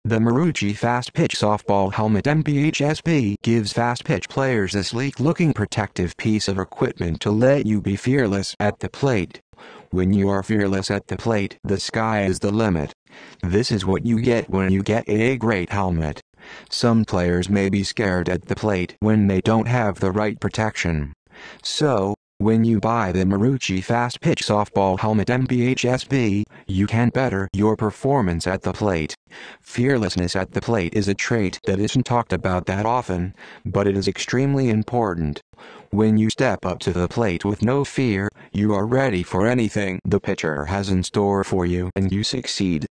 The Marucci Fastpitch softball helmet MBHSB gives fast-pitch players a sleek-looking protective piece of equipment to let you be fearless at the plate. When you are fearless at the plate, the sky is the limit. This is what you get when you get a great helmet. Some players may be scared at the plate when they don't have the right protection. So, when you buy the Marucci Fastpitch softball helmet MBHSB, you can better your performance at the plate. Fearlessness at the plate is a trait that isn't talked about that often, but it is extremely important. When you step up to the plate with no fear, you are ready for anything the pitcher has in store for you and you succeed.